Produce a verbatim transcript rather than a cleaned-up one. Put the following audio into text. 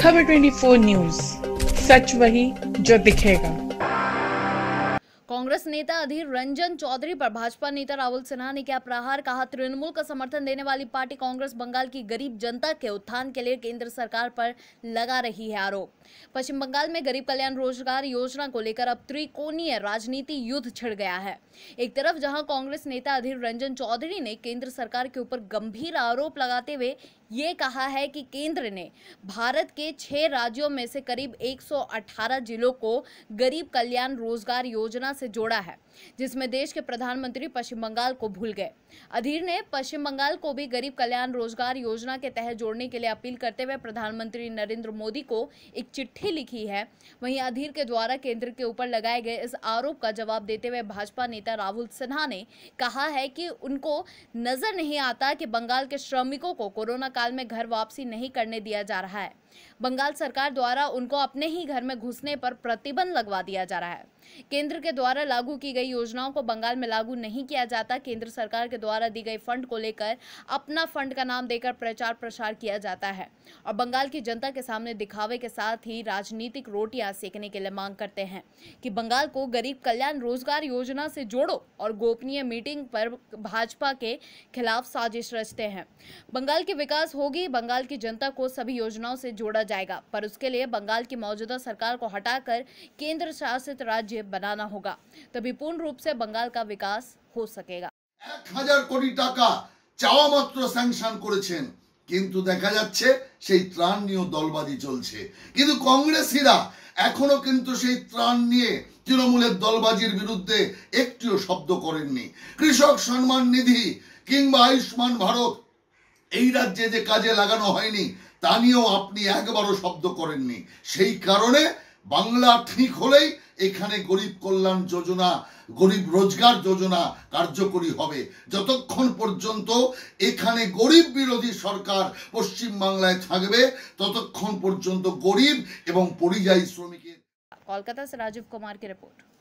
खबर चौबीस न्यूज, सच वही जो दिखेगा। कांग्रेस नेता अधीर रंजन चौधरी पर भाजपा नेता राहुल सिन्हा ने क्या प्रहार, कहा तृणमूल का समर्थन देने वाली पार्टी कांग्रेस बंगाल की गरीब जनता के उत्थान के लिए केंद्र सरकार पर लगा रही है आरोप। पश्चिम बंगाल में गरीब कल्याण रोजगार योजना को लेकर अब त्रिकोणीय राजनीति युद्ध छिड़ गया है। एक तरफ जहां कांग्रेस नेता अधीर रंजन चौधरी ने केंद्र सरकार के ऊपर गंभीर आरोप लगाते हुए ये कहा है कि केंद्र ने भारत के छह राज्यों में से करीब एक सौ अठारह जिलों को गरीब कल्याण रोजगार योजना से जोड़ा है, जिसमें देश के प्रधानमंत्री पश्चिम बंगाल को भूल गए। अधीर ने पश्चिम बंगाल को भी गरीब कल्याण रोजगार योजना के तहत जोड़ने के लिए अपील करते हुए प्रधानमंत्री नरेंद्र मोदी को एक चिट्ठी लिखी है। वहीं अधीर के द्वारा केंद्र के ऊपर लगाए गए इस आरोप का जवाब देते हुए भाजपा नेता राहुल सिन्हा ने कहा है कि उनको नजर नहीं आता कि बंगाल के श्रमिकों को कोरोना काल में घर वापसी नहीं करने दिया जा रहा है। बंगाल सरकार द्वारा उनको अपने ही घर में घुसने पर प्रतिबंध लगवा दिया जा रहा है। केंद्र के द्वारा लागू की गई योजनाओं को बंगाल में लागू नहीं किया जाता। केंद्र सरकार के द्वारा दी गई फंड को लेकर अपना फंड का नाम देकर प्रचार प्रसार किया जाता है और बंगाल की जनता के सामने दिखावे के साथ ही राजनीतिक रोटियां सेकने के लिए मांग करते हैं कि बंगाल को गरीब कल्याण रोजगार योजना से जोड़ो और गोपनीय मीटिंग पर भाजपा के खिलाफ साजिश रचते हैं। बंगाल की विकास होगी, बंगाल की जनता को सभी योजनाओं से जोड़ा जाएगा, पर उसके लिए बंगाल की मौजूदा सरकार को हटाकर केंद्र शासित राज्य बनाना होगा, तभी पूर्ण रूप से बंगाल का विकास हो सकेगा। एक हजार कोटी टाका चाওয়া মাত্র স্যাংশন করেছেন, কিন্তু দেখা যাচ্ছে সেই ত্রাণ নিয়ে দলবাজি চলছে। কিন্তু কংগ্রেসীরা এখনো কিন্তু সেই ত্রাণ নিয়ে তৃণমূলের দলবাজির বিরুদ্ধে একটিও শব্দ করেননি। কৃষক সম্মান নিধি কিংবা আয়ুষ্মান ভারত এই রাজ্যে যে কাজে লাগানো হয়নি তা নিয়েও আপনি একবারও শব্দ করেননি। সেই কারণে বাংলা ঠিক হলেই এখানে গরিব কল্যাণ যোজনা, গরিব রোজগার যোজনা কার্যকরী হবে। যতক্ষণ পর্যন্ত এখানে গরিব বিরোধী সরকার পশ্চিম বাংলায় থাকবে ততক্ষণ পর্যন্ত গরিব এবং পরিযায়ী শ্রমিকের। कोलकाता से राजीव कुमार की रिपोर्ट।